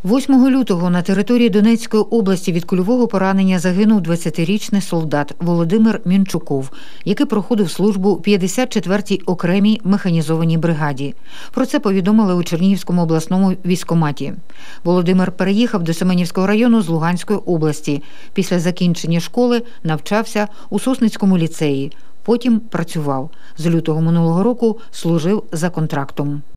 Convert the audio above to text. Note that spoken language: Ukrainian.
8 лютого на території Донецької області від кульового поранення загинув 20-річний солдат Володимир Мінчуков, який проходив службу в 54-й окремій механізованій бригаді. Про це повідомили у Чернігівському обласному військкоматі. Володимир переїхав до Семенівського району з Луганської області. Після закінчення школи навчався у Сосницькому ліцеї. Потім працював. З лютого минулого року служив за контрактом.